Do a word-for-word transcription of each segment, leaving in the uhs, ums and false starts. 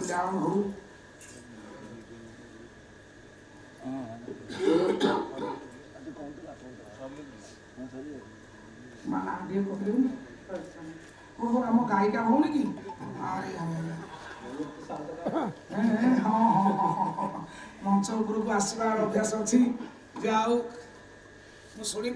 कल्याण हो। माना आगे पकड़ूंगी वो हम गायिका होने की अरे अरे हाँ हाँ मंच उपरक आसबार अभ्यास अच्छी जाओ मु शुणी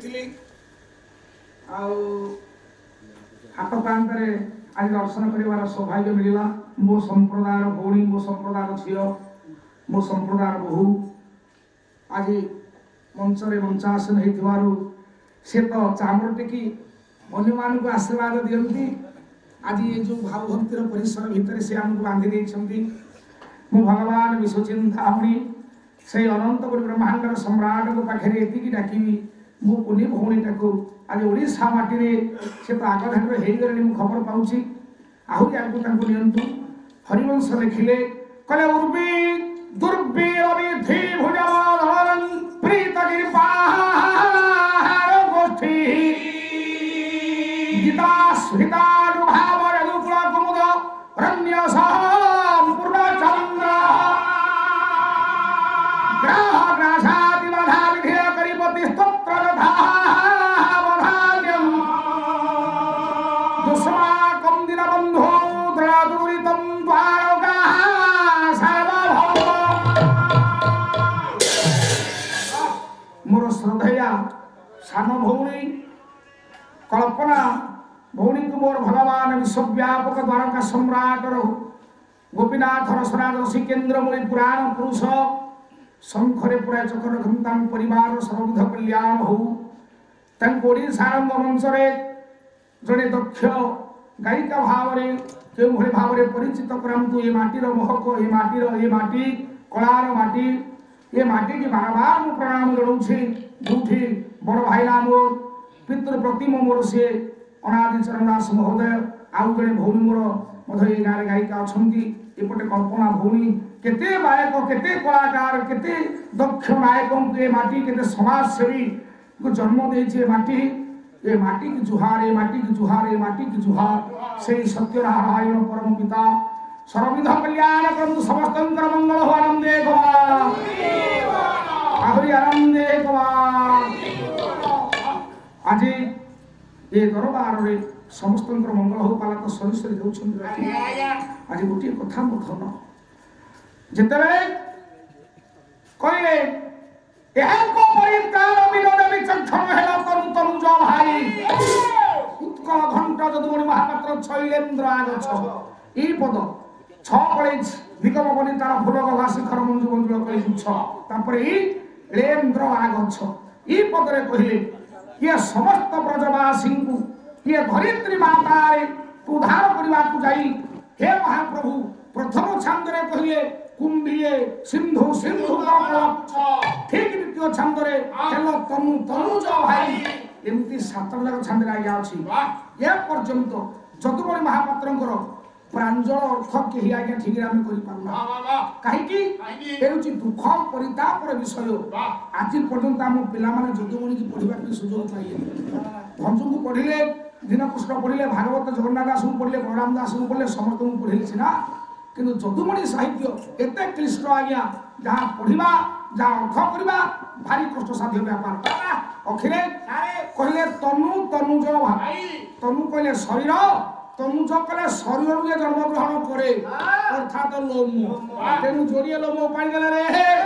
हाथ प्रांत आज दर्शन कर सौभाग्य मिलला मो संप्रदायर भौणी मो संप्रदायर झील मो संप्रदायर बहु आज मंचरे मंचासन हो से तो चामर टेकी अन्य मान को आशीर्वाद दियंती आज ये जो भाव भक्तिर परिसर भितर से आमको बांधि देइछंती मो भगवान विश्वचिंतामणि से अनंत ब्रह्मांडर सम्राट को पाखे एति डाकिबी मो पुण्य भौणीटा को आज ओडिशा माटी रे से तो आगघाट हे गले मु खबर पाउची आहुरी आगु तांको नियंतु हरिवंश लिखिले कले उर्बी दुर्बी अविधि भुजवधरं प्रीत कृपाहार गोष्ठी गीता स्मृतानुभाव रघुकुल कुमुद रण्य सह पूर्ण चंद्र ग्रह ग्रासादि बाधा विधेय करिपति स्तोत्र रथा वधान्यं दुष्माकं दीनबन्धो द्रदुरितं द्वारका सर्वभौम मोर श्रद्धेया सान भौणी कल्पना भौणी को मोर भगवान विश्वव्यापक द्वारका सम्राट गोपीनाथ रसराज ऋषिकेन्द्र मुनि पुराण पुरुष शंखरे पुरा चक्र घंटा परिवार सर्वविध कल्याण हो ओडिशार मंचरे जड़े दक्ष गायिका भाव में जो भाव में परिचित करातु ये माटीर महक ये माटीर ये माटी कलार माटी ये माटी की बार बार मु प्रणाम जनाऊँगी जो बड़ भाईला मोर पितृ प्रतिम मोर सी अनादि चरण दास महोदय आउ जड़े भौणी मोर मध्य ये गाँव गायिका अच्छा एपटे कल्पना भौणी केते गायक केते कलाकार केते दक्ष नायकों ये माटी केते समाजसेवी को जन्म देइछे माटी ये माटी की जुहार ये माटी की जुहार ये माटी की जुहार से सत्यनारायण परम पिता सर्वविध कल्याण करतु समस्तंकर मंगल हो आनंदे गवा आहुरी आनंदे गवा आज ये दरबार रे समस्तंकर मंगल हो पाला तो सरिसरी देउछन आज गोटे कथा मथन जितबे कहले एहको परित्राण विनोद विचक्षण हेला तनु तनु जो भाई उत्कल घंटा जदुमणि महापात्र शैलेन्द्र आगछ ई पद छ पळे निगम बनि तार फुलक घासी खर मंजु मंजुल कहि छ तापर ई लेन्द्र आगछ ई पदरे कहिले ये समस्त ब्रजवासी को ये धरित्री माता रे उद्धार करबा को जाई हे महाप्रभु प्रथम छांदरे कहिले कुंभिए सिंधु सिंधु ठीक द्वितीय छंदरे हेलो तनु तनु जो भाई एमती सात लग छंदरे आया अछि ए पर्यंत जदुमणि महापात्रंकर प्रांजल अर्थ केही आज्ञा ठीक रे हम करि पारुना काहे कि एउची दुख परिताप विषय आज पर्यंत हम पिला माने जदुमणि की पढिबा के सुযোগ पाइले भंजु को पढिले दीनकृष्ण पढिले भागवत जगन्नाथ दास को पढिले बलराम दास को पढिले समस्त को पढिले छिना किंतु जदुमणि साहित्य एते क्लिष्ट आज्ञा जहाँ पढ़ा जहाँ अर्थ करवा भारी कष्ट साध्य व्यापार अखिले कहले तनु तनुज भाई तनु कहले शरीर तनुज कहले शरीर में जन्म ग्रहण करे अर्थात लोम तेनु जोरिए लोम पाई गले रे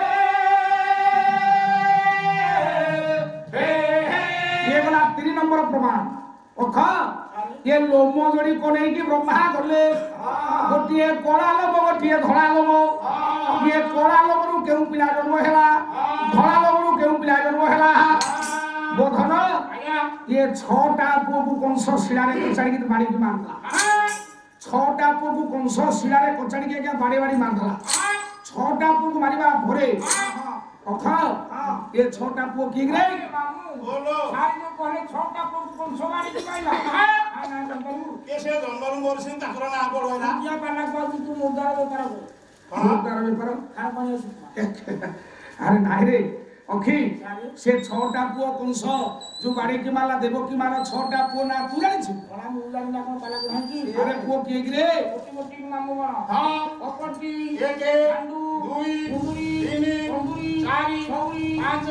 ये गला तीन नंबर प्रमाण अख ये लोम जोड़ी को नहीं कि ब्रह्मा गले गोटे कला लोम गोटे धड़ा लोम ये कला लोम रु केउ पिला जन्म हैला धड़ा लोम रु केउ पिला जन्म हैला बोधन ये छटा पुओ को कंस शिला रे कचाड़ी के बाड़ी के मारला छटा पुओ को कंस शिला रे कचाड़ी के क्या बाड़ी बाड़ी मारला छटा पुओ को मारिबा भोरे अख ये छटा पुओ की रे बोलो सारी जो कहले छटा पुओ को कंस मारी के पाइला कैसे जन्मरु मोर सिन ताकर ना बड़ होइला या पाला बाबू तू मुद्दार बेपार को मुद्दार बेपार खा पानी अरे नाही रे अखी से छटा पुओ कंस जो बाड़ी की माला देव की माला छटा पुओ ना तू जानि छु बड़ा मुला ना कोन पाला गहकी अरे पुओ की रे मोटी मोटी नाम बना हां पकटी एक गांडू दुई मुंगरी तीन मुंगरी चारि छौरी पांच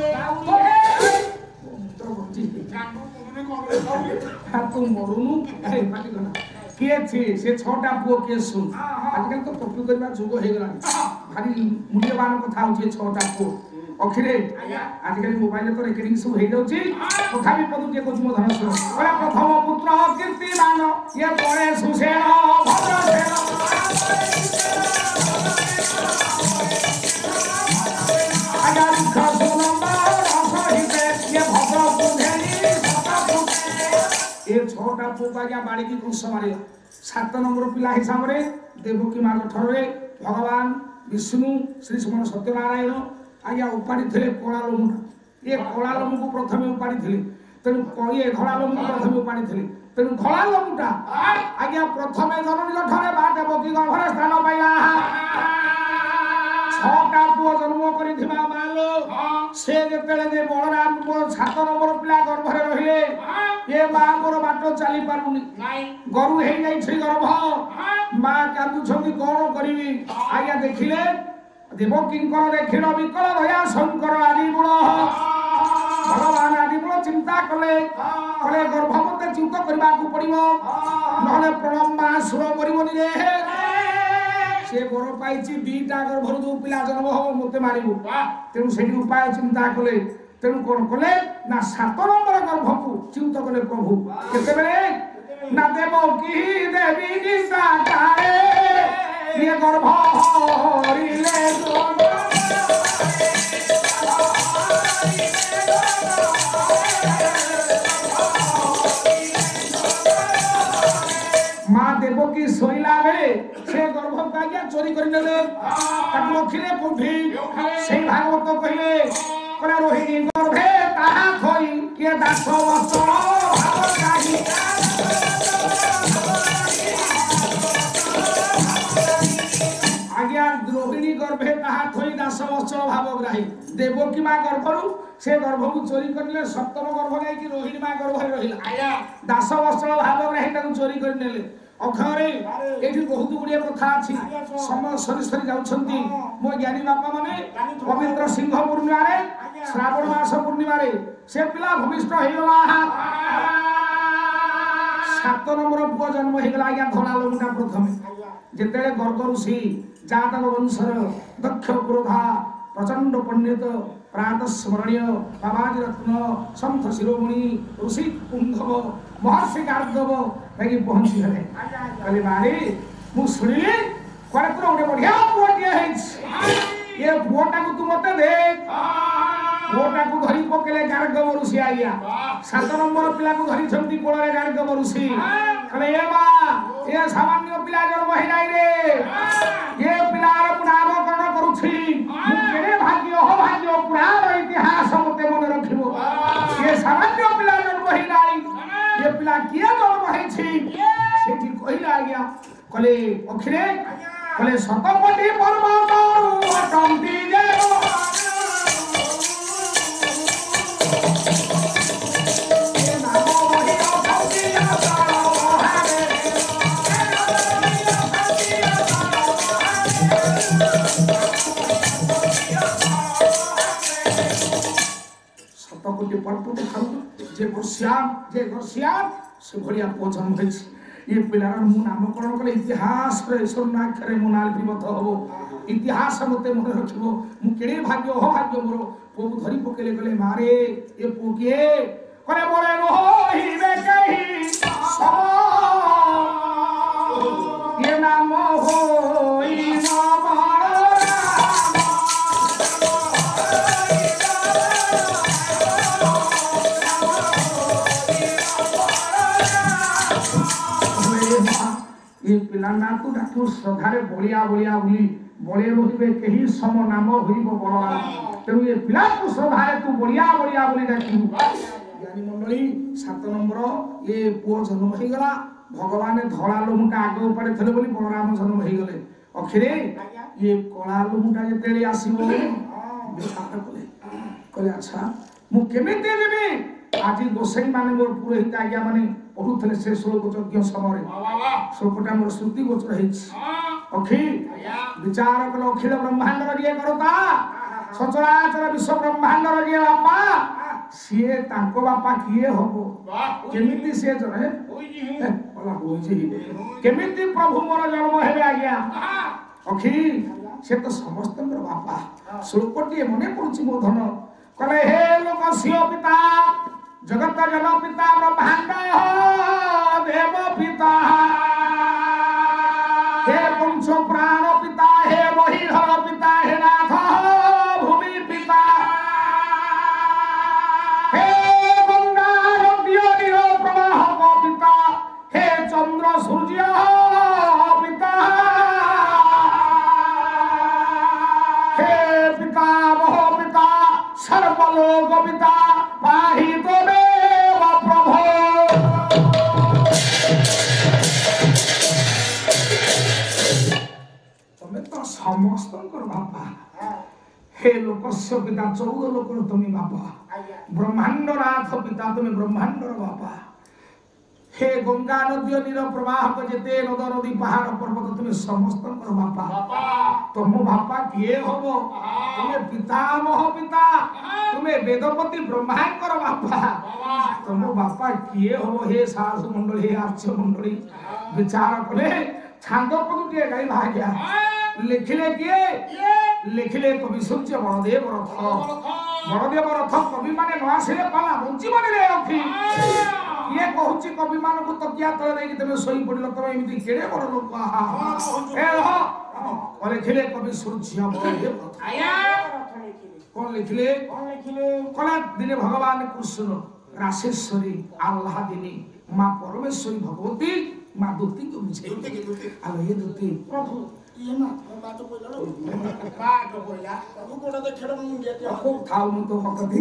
तो बंजी गांडू पुगने कोन रे हा तू मरुनु अरे पाटी गना के छी से छटा पुओ के सुन आजकल तो पप्पू करबा जुग हे गला भारी मूल्यवान कथा हो छटा पुओ अखिरे आजकल मोबाइल तो रेकर्डिंग सब हो जाउची कथा भी पदु के कुछ धन सुन ओला प्रथम पुत्र कीर्तिमान ये परे सुसेन भद्रसेन आजा दुख सुनंबर असहिते ये भद्र पुधेनी सता ए छोटा पुपा क्या बाड़ी की कुछ मारे सात नंबर पिला हिसाब रे देवकी मां ठरे भगवान विष्णु श्री सुमन सत्यनारायण आज्ञा उपाड़ी थे कला लोमुटा ये कला लोमु को प्रथम उपाड़ी थे तेणु ये धड़ा लोमु को प्रथम उपाड़ी थे तेणु धड़ा लोमुटा आज्ञा प्रथम जननी ठरे बा देवकी गर्भरे स्थान पाइला छटा पुओ जन्म करिथिबा मालो से जेतेले जे बलराम को सात नंबर पिला गर्भरे रहिले ये मां मोर बाटो चली पारुनी नाही गरु हे जाई छै गर्भ मां कांदु छथि कोन करिवि आज्ञा देखिले देवकींकर देखिल विकल दया शंकर आदि मूल भगवान आदि मूल चिंता कले कले गर्भवती चिंता करबा को पड़िबो नहले प्रणम्बा सुर परिबोनी रे से बर पाइछि दीटा गर्भर जो पिला जन्म हो मते मारिबो तेनु सेही उपाय चिंता कले तेनु कोन कले ना सात नंबर गर्भ को चिंता कले प्रभु केते बेले ना देवकी देवी निसा कारे ये गर्भ हरिले मां देवकी सोइला रे से गर्भ कागिया चोरी करि नेले ताकु रखिले कोठी से भागवत कहिले कला रोहिणी गर्भे ताहा थई के दास वस्त्र भाव काहि आज्ञा रोहिणी गर्भे ताहा थई दास वस्त्र भावग्राही देवकी मां गर्भरु से गर्भ को चोरी करले सप्तम गर्भ गाई कि रोहिणी मां गर्भरे रहिला आया दास वस्त्र भावग्राही ताकु चोरी कर नेले अखरे एठी बहुत गुडिया कथा अछि समय सरी सरी जाउछंती मो ज्ञानी बापा माने पवित्र सिंह पूर्णिमा रे श्रावण मास पूर्णिमा रे से पिला भूमिष्ठ हेगला सात नंबर पुओ जन्म हेगला आज्ञा धरा लोमुटा प्रथमे जेतेले गर्ग ऋषि जातक वंशर दक्ष क्रोधा प्रचंड पंडित प्रात स्मरणीय बाबाजी रत्न संत शिरोमणि ऋषि पुंगव महर्षि गार्गव लगी पहुंची हले कहले मारे मु सुनिले कोन तोर ओडे बढ़िया पुओटिया हेछ ये पुओटा को तू मते दे पुओटा को धरी पकेले गार्गव ऋषि आइया सात नंबर पिला को धरी छंती कोळरे गार्गव ऋषि कहले ए बा ये सामान्य पिला जन्म हे जाई रे ये पिलार पुनामकरण करूछि मु केरे भाग्य हो भाग्य पुराण इतिहास मते मन रखिबो ये सामान्य पिला जन्म हे जाई ये पिला किया जन्म हे छी सेठी कहिला आज्ञा कहले अखिरे कहले सतकोटी पर्वत अटंती जे सतकोटी पर्वत खाऊ जे गोश्याम जे गोश्याम से भलिया पोजन होइछि ये पिलार मु नामकरण कले इतिहास रे स्वर्णाक्षरे मु नाल विमत हबो इतिहास मते मन रखिबो मु केडे भाग्य हो भाग्य मोर प्रभु धरी पकेले गले मारे ए पुके करे बोले रोहि बे कहि सब ये नाम होई नाम ये पिला नाकु डाकु श्रद्धारे बलिया बलिया हुई बले रहिबे केही सम नाम होइबो बलराम तेनु ये पिला को श्रद्धारे तू बलिया बलिया बोली डाकु ज्ञानी मंडली सात नंबर ये पुओ जन्म हो गला भगवान धळा लोमुटा आगे ऊपर थले बोली बलराम जन्म हो गले अखिरे ये कला लोमुटा जेतेले आसीबो विचार कले कहले अच्छा मु केमिति देबी आज गोसाई माने मोर पुरोहित आज्ञा माने पढुथले से श्लोक यज्ञ समय श्लोकटा मोर श्रुति गोचर हेछि अखि विचार कल अखिल ब्रह्मांड रे करता सचराचर विश्व ब्रह्मांड रे बापा सीए तांको बापा किए हबो केमिति से जने बोला होई केमिति प्रभु मोर जन्म हेबे आज्ञा अखि से तो समस्त बापा श्लोकटी मने पड़ुछि मो धन कहले हे लोक सियो पिता जगत जन पिता ब्रह्मांड देव पिता हे पंच प्राण पिता हे वहीधर पिता हे नाथ भूमि पिता हे गंगा नदी नीर प्रवाहक पिता हे चंद्र सूर्य पिता हे पिता मह पिता सर्वलोक पिता पाहि त्वमेव प्रभो तमे तो समस्त बापा हे लोकस्य पिता चौदह लोकर तुम बापा ब्रह्मांड नाथ पिता तुम ब्रह्मांड बापा हे गंगा नदी नीर प्रवाहक जेते नद नदी पहाड़ पर्वत तुम समस्त बापा तुम बापा किए हबो तुम पितामह पिता तुम वेदपति ब्रह्मांकर बापा तुम बापा किए हबो हे साधु मंडली हे आर्य मंडली विचार कले छांद पदुटे गाई भाग्या लिखिले किए लिखिले कवि सूर्य बलदेव रथ बलदेव रथ कवि माने न आसिले पाला बंजीवन रे रखी ये कहूची कवि मान को तकिया तले नहीं कि तमे सोई पड़िलो तमे एमिति केड़े बड़ लोक आहा ए हो और लिखिले कवि सूर्य बलदेव रथ आया कौन लिखिले कौन लिखिले कला दिने भगवान कृष्ण राशेश्वरी आह्लादिनी मां परमेश्वरी भगवती मां दुती को बुझे आलो ये दुती प्रभु ये ना बात बोललो बात बोलला प्रभु कोडा देखड़ मुंडिया खूब थाउ मु तो मकदी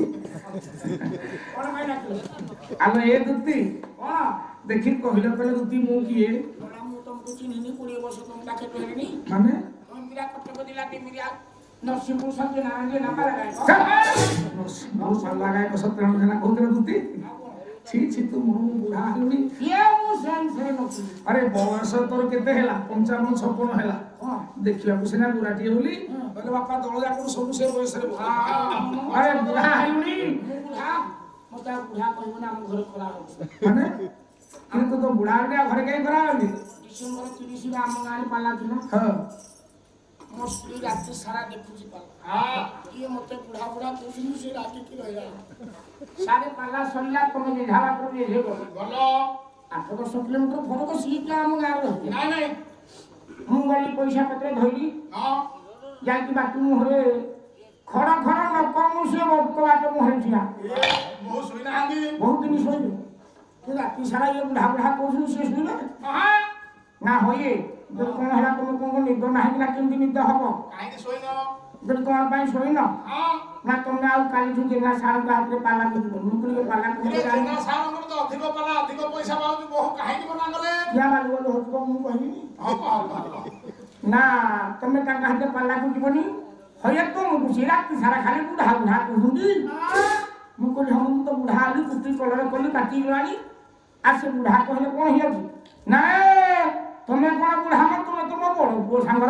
कोन माय नाकले आलो ये दुती कोन देखि कहिला पले दुती मु किए कोना मु तुमको चिन्हिनी बीस वर्ष तुम लाखे रहनी माने तुम मिरा कटक दिला के मिरा नरसिंहपुर सत्य नारायण के नाम लगाए नरसिंहपुर सा लगाए को सत्य नारायण ना कहते दुती छी छी तू मु बुढ़ा हलुनी ये मु सेन से न अरे बयस तोर केते हेला पचावन छप्पन हेला देखिया को सेना बुढ़ाटी होली बोले बापा दळ जा को सब से बयस रे अरे बुढ़ा हलुनी बुढ़ा मता बुढ़ा कहबो ना हम घर खरा हो माने कि तो बुढ़ा रे घर के खरा होली डिसेंबर तीस रे हम गाड़ी पाला दिना हां मो स्त्री रात सारा देखुची पाला हां ये मते बुढ़ा बुढ़ा कोसिनी से रात की रहला सारे पाला सल्ला तुम निधावा कर ये हे बोलो आठ दस किलोमीटर फरक सीटा हम गार रहती नहीं नहीं हम गली पैसा पत्र धइली हां जाई की बाटू मोहरे खड़ा खड़ा न कम से बक बाटू मोहरे छिया बहुत सोइना हांदी बहुत दिन सोइले कि रात सारा ये बुढ़ा बुढ़ा कोसिनी से सोइले हां ना होई तो कोन हला तुम कोन निद नाही ना केमती निद हबो काहे सोइनो जब कोन पाई सोइनो हां ना तुमने आउ काली जु जेना सार हाथ रे पाला के मुकुल के पाला के जेना सार न तो अधिक पाला अधिक पैसा पाउ बहु काहे नि बना गले क्या मालूम हो हो मु कहि हां ना तुमने का हाथ रे पाला के जीवनी होय तो मु सिरा की सारा खाली बुढ़ा बुढ़ा कहूंगी मुकुल हम तो बुढ़ा आली कुटी कलर कोली काटी गलानी आ से बुढ़ा कहले कोन हिया ना तुमने कोन बुढ़ा मत तुम तुम बड़ पो सांगर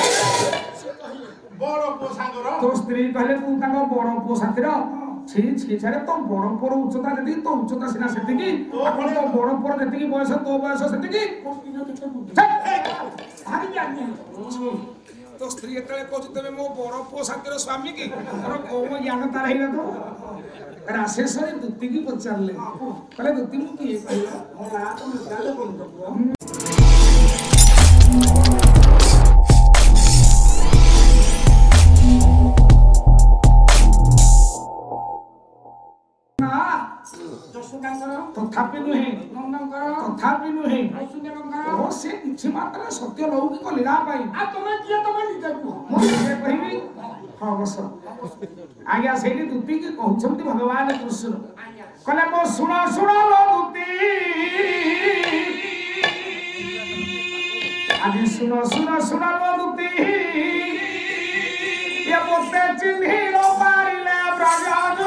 बड़ पो सांगर तो स्त्री कहले तू ताको बड़ पो साथीर छी छी छरे तो बड़ पोर उच्चता जति तो उच्चता सिना सेति की अपन तो बड़ पोर जति की बयस तो बयस सेति की भारी जानी तो स्त्री एतले कहू तमे मो बड़ पो साथीर स्वामी की तोर कोम ज्ञान तार हेला तो राशेश्वरी दुती की पचारले कहले दुती मु की कहला होला तो मिटाले कोन तो तथापि नुहे तथापि नुहे ओ से किछि मात्रा सत्य लौकिक लीला पाई आ तमे किए तमे निजे को मो से कहिबी हां बस आज्ञा सेठी दुती की कहउछंती भगवान कृष्ण कहले मो सुना सुना लो दुती आदि सुना सुना सुना लो दुती ये मोते चिन्ही लो मारिले ब्रजा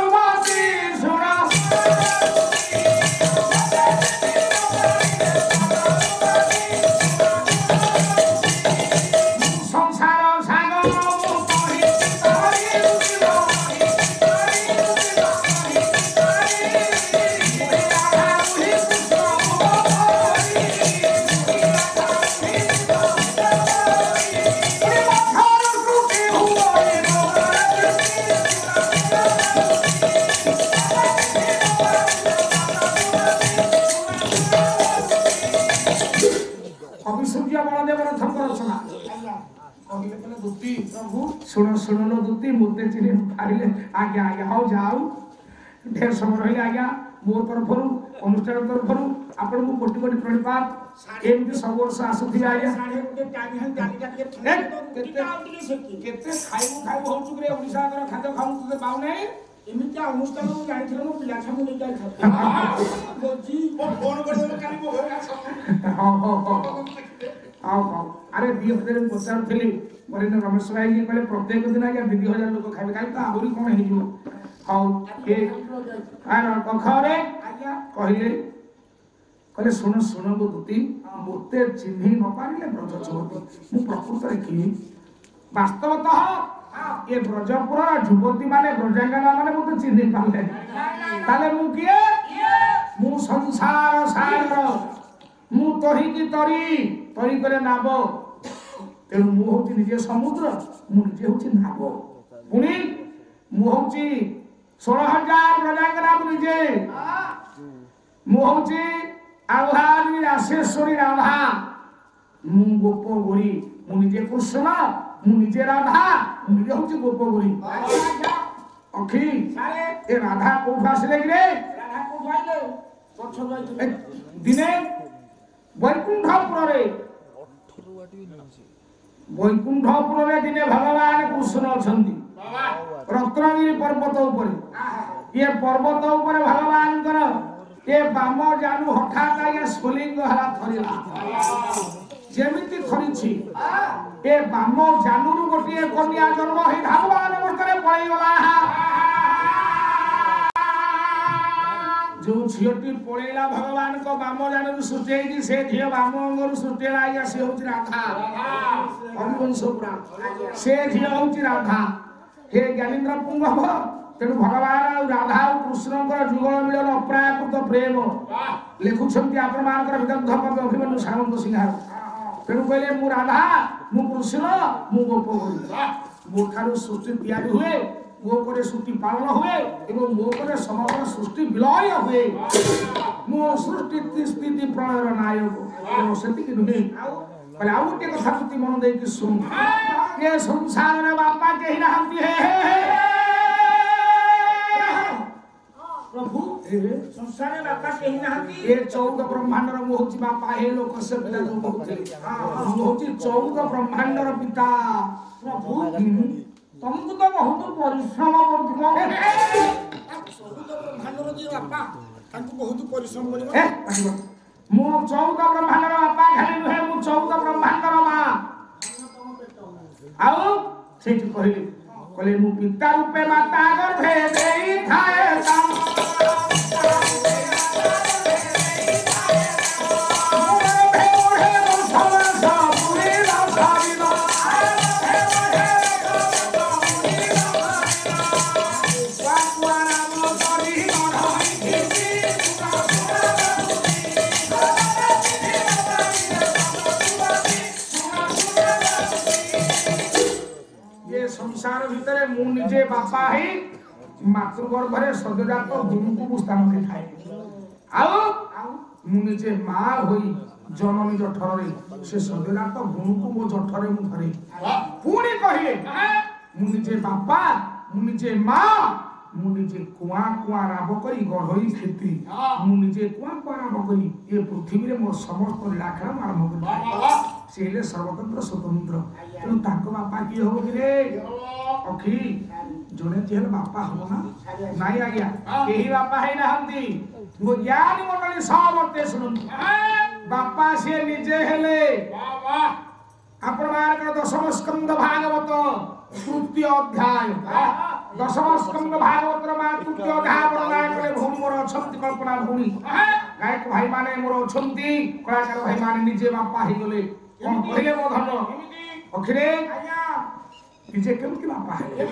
କହିଲେ କହିଲେ ଦୁତି ପ୍ରଭୁ ଶୁଣ ଶୁଣ लो ଦୁତି ମୋତେ ଚିହ୍ନି ପାରିଲେ ଆଜ୍ଞା ଆଜ୍ଞା ହଉ ଯାଉ ढेर समय रहिले आज्ञा मो तरफरु अनुष्ठान तरफरु आपन को कोटि कोटि प्रणिपात एमती सब वर्ष आसुथि आज्ञा साढ़े गोटे टाइम है डाली डाली के केते आउटली सेकी केते खाइबु खाइबु होचु रे ओडिसा कर खाद्य खाउ तते पाउ नै एमिति अनुष्ठान को जानिथिल मो पिला छमु नै जाय खाऊ बोजी मो फोन कर दे काली मो घर आस हां हां हां आओ आओ अरे दियो फेरे पचार थिली मरिन रमेश भाई जी कहले प्रत्येक दिन आज्ञा दो हज़ार लोक खाइबे काई त आहुरी कोन हे जिवो हाउ ए आर कखरे आज्ञा कहले कहले सुन सुन गो दुती मोते चिन्हि न पारिले ब्रज चोती मु प्रकृत रे की वास्तवतः ये ब्रजपुर युवती माने ब्रजांगना माने मोते चिन्हि पाले ताले मु किए मु संसार सागर मु तोही की तरी तरी करे नाबो तेनु मु होची निजे समुद्र मु निजे होची नाबो पुनी मु होची सोलह हजार ब्रजांगना मु निजे मु होची आह्लादी राशेश्वरी राधा मु गोप गोरी मु निजे कृष्ण मु निजे राधा मु निजे होची गोप गोरी अखी ए राधा कोठा आसिले कि रे राधा को भाइले पछ गई दिने वैकुंठपुर रे वैकुंठपुर रे दिने भगवान कृष्ण अछंती रत्नगिरी पर्वत ऊपर ये पर्वत ऊपर भगवान कर ये बाम जानू हठात ये स्फुलिंग हला थरिला जेमिति थरिछि ए बाम जानू रु गोटिए कन्या जन्म हे भगवान अवस्था पळै गला जो झियोटी पळैला भगवान को बाम जानू सुटेई कि से झियो बाम अंगरु सुटेला या से होछि राधा हरिवंश पुराण से झियो होछि राधा हे ज्ञानेन्द्र पुंगव तेणु भगवान और राधा और कृष्ण जुगल मिलन अप्राकृत प्रेम लिखुंट आपण मान विदग्ध कवि अभिमन्यु सामंत सिंहार तेणु कहले मु राधा मु कृष्ण मु गोप मो ठारू सृष्टि तैयारी हुए मो पर सृष्टि पालन हुए एवं मो पर समग्र सृष्टि विलय हुए मो सृष्टि स्थिति प्रलयर नायक सेति कि नुहे कहले आउ के कथा तुति मन देई कि सुन ये संसार रे बापा के ही रहंती है प्रभु संसार में बापा केही नाहंती ये चौदह ब्रह्मांड रो होची बापा हे लोक से पिता जो होची हां होची चौदह ब्रह्मांड रो पिता प्रभु तुमको तो बहुत परिश्रम करथिलो चौदह ब्रह्मांड रो जी बापा तांको बहुत परिश्रम करबो ए मु चौदह ब्रह्मांड रो बापा खाली नुहे मु चौदह ब्रह्मांड रो मां आउ सेठी कहले कहले मु पिता रूपे माता गर्भे देई थाए काम संसार भितरे मु निजे बापा ही मातृगर्भ रे सदजात गुरु को स्थान दे थाए आउ मु निजे मां होई जननी जठर रे से सदजात गुरु को मो जठर रे मु धरे पुणी कहिले मु निजे बापा मु निजे मां मु निजे कुआ कुआ राब करी गढई खेती मु निजे कुआ कुआ राब करी ए पृथ्वी रे मोर समस्त लीलाखेला आरंभ करी सेले सर्वतंत्र स्वतंत्र तेणु ताको बापा की हो कि रे अखी जने तेल बापा हो ना नाही आज्ञा केही बापा है नाहंती मो ज्ञानी मंडली सबते सुन बापा से निजे हेले वाह आपण मार दशम स्कंद भागवत तृतीय अध्याय दशम स्कंद भागवत मा तृतीय अध्याय वर्णना करे भूमि मोर अछंती कल्पना भूमि गायक भाई माने मोर अछंती कलाकार भाई माने निजे बापा हे गले कोन कहले मो धन अखिरे आज्ञा निजे केमति बापा है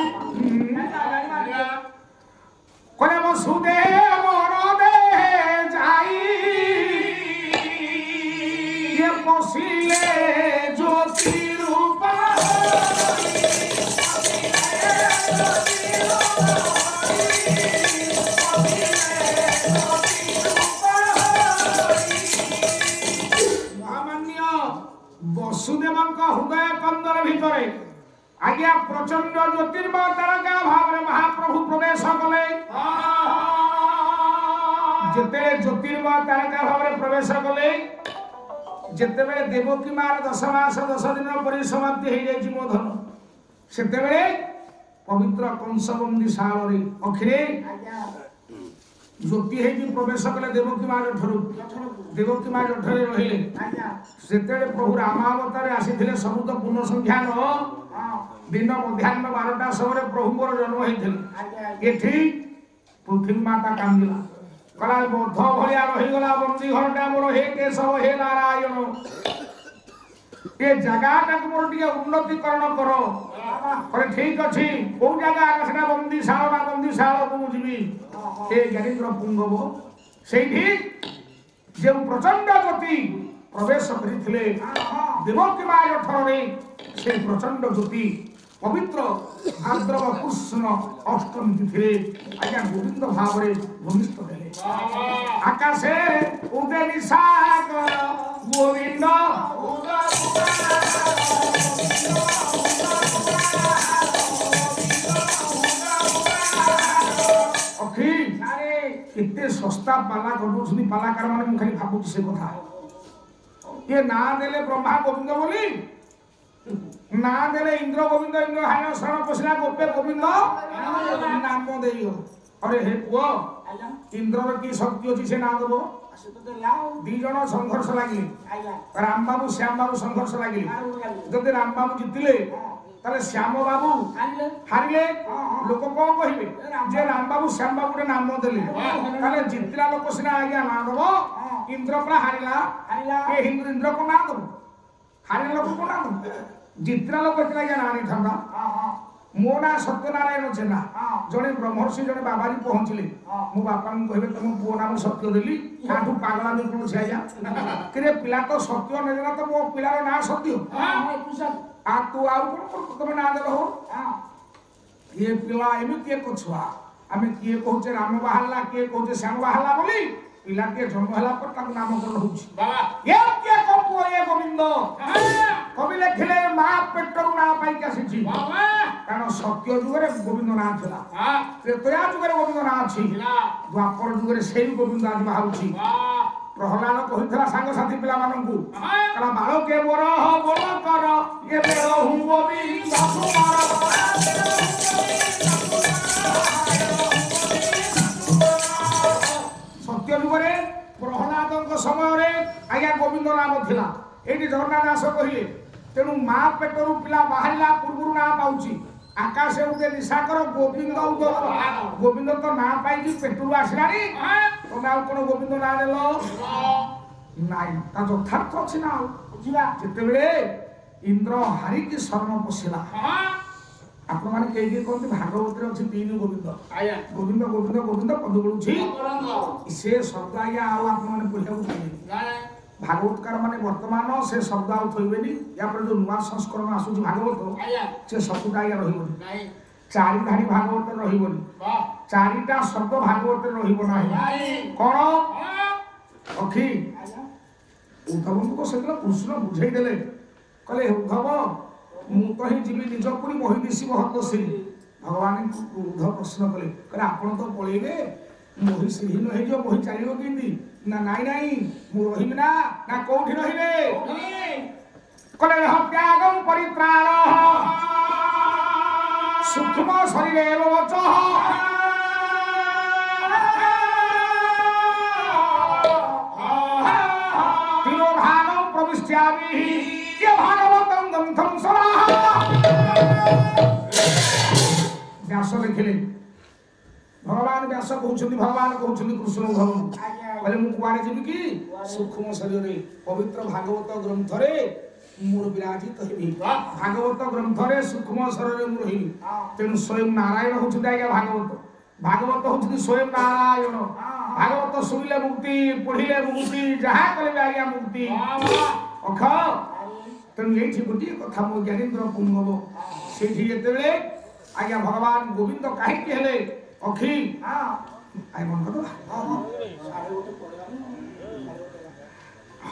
कोने वसुदेव मोर दे जाई ये पसिले ज्योति रूपा वसुदेव हृदय आज्ञा प्रचंड ज्योतिर्मय तारका भाव में महाप्रभु प्रवेश कले जिते ज्योतिर्मय तारका भाव में प्रवेश कले जिते बेले देवकी मार दस मास दस दिन परिसमाप्ति हो जाए मो धन से पवित्र कंसबंदी शाल अखिरे ज्योति है प्रवेश कले देवकी माँ जठर देवकी माँ जठर रहिले से प्रभु रामावतार आसी सबुत पूर्ण संख्या दिन मध्याह्न बारटा समय प्रभु मोर जन्म होते पृथ्वी माता कांदिला कला बद्ध भाया रहीगला बंदी घरटा मोर हे केशव हे नारायण ये जगह मोर टे उन्नतिकरण कर अरे ठीक अच्छी कौ जगह सीना बंदी शाल ना बंदी शाल को मुझी ए ज्ञानेन्द्र पुंगव से जो प्रचंड ज्योति प्रवेश करते देवकी माँ जठर से प्रचंड ज्योति पवित्र भाद्रव कृष्ण अष्टमी तिथि आज्ञा गोविंद भाव में भूमिष्ठ देले आकाशे उदय निशाकर गोविंद अखी केते सस्ता पाला कर पालाकार माने खाली भावुँ से कथा ये ना देले ब्रह्मा गोविंद बोली ना देले इंद्र गोविंद इंद्र हाय शरण पशिला गोपे गोविंद नाम देई अरे हे पुओ इंद्र की शक्ति अछि से ना देबो दी जण संघर्ष लागिले राम बाबू श्याम बाबू संघर्ष लागिले जदि राम बाबू जितिले ताले श्याम बाबू हारिले लोक को कहिबे जे राम बाबू श्याम बाबू रे नाम देले ताले जितला लोक सिना आज्ञा ना देबो इंद्र परा हारिला हारिला ए इंद्र इंद्र को ना देबो हारिला लोक को ना देबो जितना लोग इतना ज्ञान आनी था मो ना सत्यनारायण जेना जड़े ब्रह्मर्षि जड़े बाबाजी पहुंचले मो बापा कहबे तुम पुओ नाम सत्य देली काठू पागला भी कोन छाया करे पिला तो सत्य न देना तो मो पिलार ना सत्य आ तू आ कोन तुम ना देलो ये पिला एमिति एक छुआ आमे किए कहूचे राम बाहला किए कहूचे श्याम बाहला बोली पिला के जन्म हला पर ताको नामकरण होउची बाबा ये के को पुओ ये गोविंद कवि लिखिले मां पेटरू ना पाई के आसी बाबा कारण सत्य जुगरे गोविंद ना थिला हां त्रेतया जुगरे गोविंद ना अछि द्वापर जुगरे सेई गोविंद आज बाहुची वाह प्रहलाद कहिथला संग साथी पिला माननकु कला बाळो के बोर हो बोल कर ये बेरो हूं गोविंद बासु मार सत्य जुगरे प्रहलाद समय आज्ञा गोविंद नाम थिला एटी जगन्नाथ दास कहिले तेणु माँ पेटरू पिला बाहरिला पूर्व ना पाउची आकाशे उदे निशाकर गोविंद गोविंद तो ना पाई पेटरू आसलानी तुम आ कोन गोविंद ना देलो नाई ता यथार्थ अछि ना बुझिला जेते बेले इंद्र हारी की शरण पसिला आपण माने केई के कोन भागवत रे अछि तीन गोविंद आया गोविंद गोविंद गोविंद पद बोलुछि से शब्द आया आ आपण माने पढिया भागवतकार माने वर्तमान से शब्द आउ थइबेनी या पर जो नुवा संस्करण आसु भागवत से शब्द आया रहिबोनी नाही चारि धारी भागवत रहिबोनी वाह चारिटा शब्द भागवत रहिबो नाही कोन अखी उद्धव को सगला कृष्ण बुझाई देले कहले उद्धव मु तो ही जीवी निज पुरी मोहि दिसी महत श्री भगवान को उद्धव प्रश्न कले कहले आपण तो पळेबे मोहि श्रीहीन हे जो मोहि चलियो किंदी ना नाई नाई मु रहिबे ना ना कोठी रहिबे कले त्यागम परित्राण सूक्ष्म शरीरे वच तिरोधान प्रविष्ट्यामि के भागवतं ग्रंथं सराह व्यास लिखिले भगवान व्यास कहउछथि भगवान कहउछथि कृष्ण भगवान कहले मु कुआरे जेबि कि सूक्ष्म शरीर रे पवित्र भागवत ग्रंथ रे मोर विराजित हेबि भागवत ग्रंथ रे सूक्ष्म शरीर रे मु रहि तेनु स्वयं नारायण होछथि आज्ञा भागवत भागवत होछथि स्वयं नारायण भागवत सुनिले मुक्ति पढिले मुक्ति जहा कले आज्ञा मुक्ति अख तेनु एठी गोटी कथा मो ज्ञानेन्द्र पुंगव सेठी जेतेबेले आज्ञा भगवान गोविंद काहे के हेले अखी हां आई मन कतो हां हां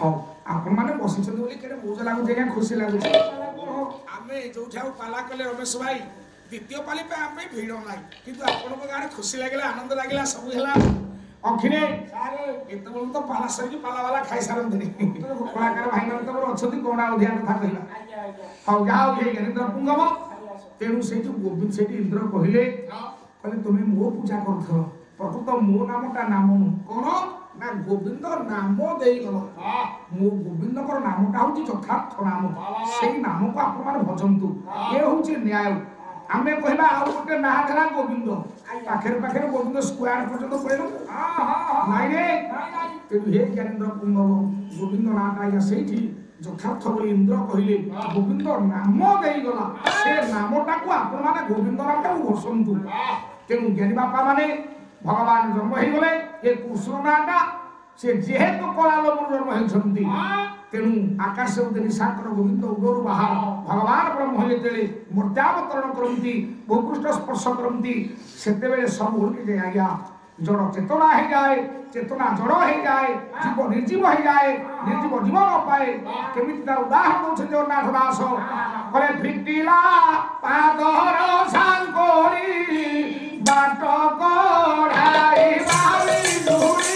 आपण माने बसिछन बोली केडे मौज लागुछ या खुशी लागुछ आमे जोठाउ पाला कले रमेश भाई द्वितीय पाली पे आमे भिड़ नाही किंतु आपण को गारे खुशी लागला आनंद लागला सब हेला अखिने सारे एते बोल तो पाला सरी पाला वाला खाइ सारंतनी कलाकार भाई मान तो अछती कोना उध्या कथा कहिला आज्ञा आज्ञा हाउ जाओ हे ज्ञानेन्द्र पुंगम तेनु से जो गोविंद से इंद्र कहिले कहले तुमे मो पूजा करथो प्रकृत मो नामटा नाम कोन ना गोविंद नाम देई गलो मो गोविंद कर नामटा होची यथार्थ नाम सेई नाम को आपण माने भजंतु ए होची न्याय आमे कहबा आ गोटे ना धरा गोविंद पाखरे पाखरे गोविंद स्क्वायर पर्यंत पळेलो हां हां नाही रे ते हे ज्ञानेन्द्र पुंगम गोविंद नाटा या सेठी यथार्थ बोली इंद्र कहले गोविंद नाम देई गला से नामटा को आपण माने गोविंद नामटा घोषंतु तेनु ज्ञानी बापा माने भगवान जन्म हे गले ए कृष्ण नाटा से जेहेतु कलालपुर जन्म हेछंती तेनु आकाश उते निशाकर गोविंद उदर बाहर भगवान ब्रह्म हेतेले मूर्त्यावतरण करंती भूपृष्ठ स्पर्श करंती सेते बेले सब उल्टी जाय आज्ञा जड़ चेतना हे जाए चेतना जड़ हे जाए जीव निर्जीव हे जाए निर्जीव जीवन पाए केमिति तार उदाहरण दउछ जगन्नाथ दास कले फिटिला पादर सांकोरी बाट कोढ़ाई बावी धुरी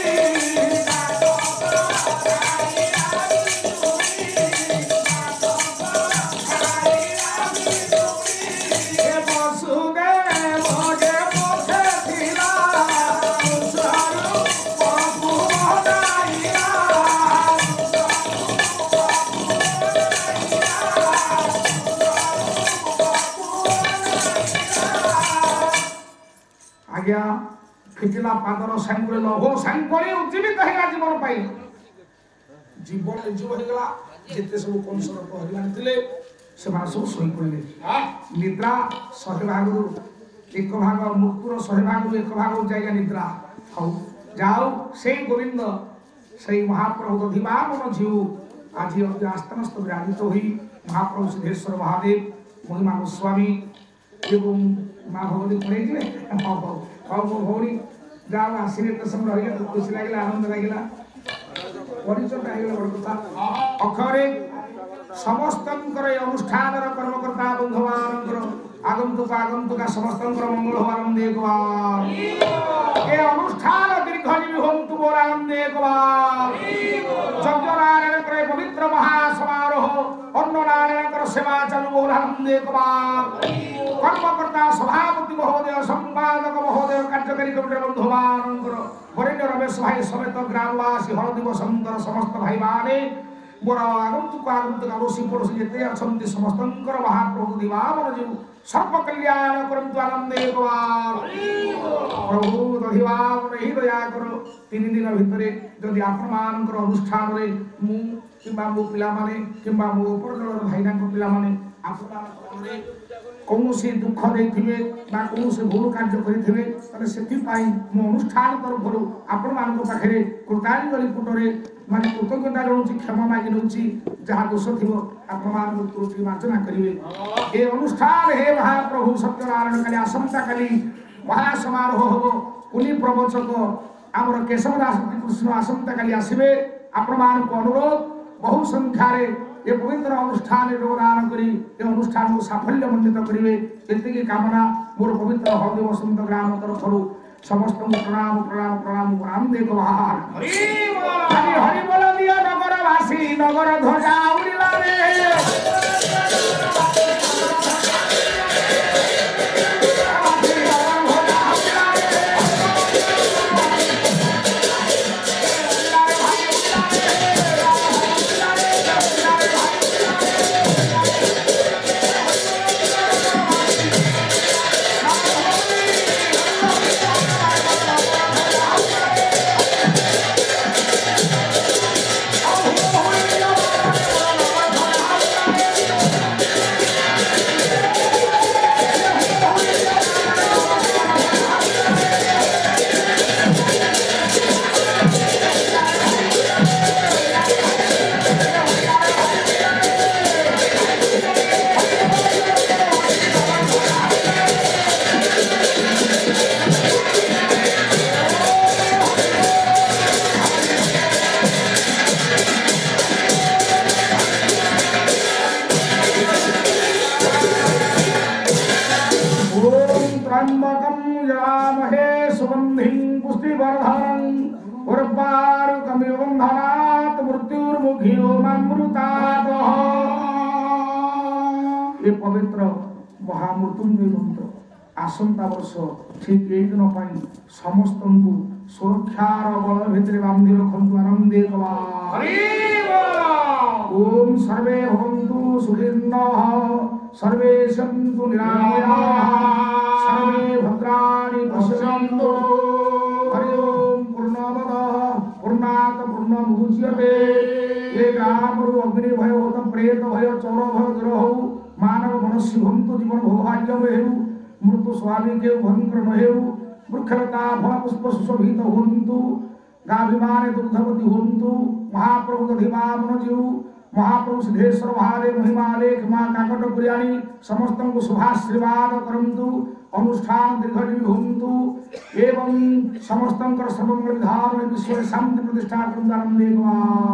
आज्ञा फिटिला पादर सांकुले लहो सांकुले उज्जीवित हेला जीवन पाई जीवन जीव हेगला जेते सब कंसर पहरियान थिले से मान सब सोई पड़ले निद्रा सहे भागरु एक भाग मुक्तुर सहे भागरु एक भाग जायगा निद्रा हौ जाओ से गोविंद से महाप्रभु दधिमान जीव आज अति आस्थानस्थ विराजित होई महाप्रभु सिद्धेश्वर महादेव महिमा गोस्वामी एवं माँ भगवती पड़े जे हाउ हाउ हाउ भौरी जाओ आसीने तो सब रहिला तो खुशी लागला आनंद लागला परिचय आइला बड़ कथा अखरे समस्तंकर अनुष्ठानर कर्मकर्ता बंधुमानंकर आगंतुक आगंतुक समस्तंकर मंगल हो आनंद एक बार ए अनुष्ठान दीर्घजीवी होन्तु मोर आनंद एक बार यज्ञ नारायण करे पवित्र महासमारोह अन्न नारायण कर सेवा चलु मोर आनंद एक बार कर्मकर्ता सभापति महोदय संपादक महोदय कार्यकारी कमिटी बंधुमानंकर वरेण्य रमेश भाई समेत ग्रामवासी हरदी बसंतर समस्त भाई माने मोर आगंतुक आगंतुक अवश्य पड़ोसी जेते अछंती समस्तंकर महाप्रभु दिवामन जीव सर्व कल्याण करंतु आनंद एक बार प्रभु दधिवामन ही दया करो तीन दिन भितरे जदि आपण मानकर अनुष्ठान रे मु किबा मो पिला माने किबा मो उपरदर भाईना को पिला माने आपण मान रे कौनसी दुख देथिबे बा कौनसी भूल कार्य करिथिबे तने सेति पाई मो अनुष्ठान तरफरु आपण मान को पाखरे कृतांजलि पुटरे माने कृतज्ञता जणुची क्षमा मागि नउची जहा दोष थिबो आपण मान को त्रुटि मार्जना करिवे ए अनुष्ठान हे महाप्रभु सत्यनारायण काली आसंता काली महासमारोह होबो कुली प्रवचक आमर केशवदास कृष्ण आसंता काली आसीबे आपण मान को अनुरोध बहु संख्या रे ये पवित्र अनुष्ठान योगदान करी ये अनुष्ठान को साफल्य मंडित करिवे एतिकी कामना मोर पवित्र हरदेव वसंत ग्राम तरफरु समस्त प्रणाम प्रणाम प्रणाम प्रणाम दे बाहर हरि बोल हरि हरि बोल दिया नगर वासी नगर ध्वजा उड़िला रे त्र्यंबकं यजामहे सुगन्धिं पुष्टिवर्धनं उर्वारुकमिव बन्धनात् मृत्युर्मुखियोऽमृतात्। ये पवित्र महामृत्युंजय मंत्र आसंता वर्ष ठीक यही दिन समस्त को सुरक्षार बल भितर बांधि रखु आनंदे ओम सर्वे भवन्तु सुखिनः सर्वे सन्तु निरामयाः सर्वे भद्राणि पश्यन्तु। हरि ओम पूर्णमदः पूर्णात् पूर्णमुदच्यते। ये कामरु अग्नि भय होत प्रेत भय चोर भय ग्रह मानव मनुष्य भवन्तु जीवन भोगभाग्य हेउ मृत्यु स्वामी के भयंकर न हेउ वृक्षलता फल पुष्प सुशोभित होन्तु गाभिमान दुग्धवती होन्तु महाप्रभु दधिमान जीव महाप्रभु सिद्धेश्वर महादेव महिमाले क्षमा काकट प्रियाणी समस्त को शुभाशीर्वाद करन्तु अनुष्ठान दीर्घजीवी होन्तु एवं समस्त सर्वमंगल विधान विश्व शांति प्रतिष्ठा करन्तु।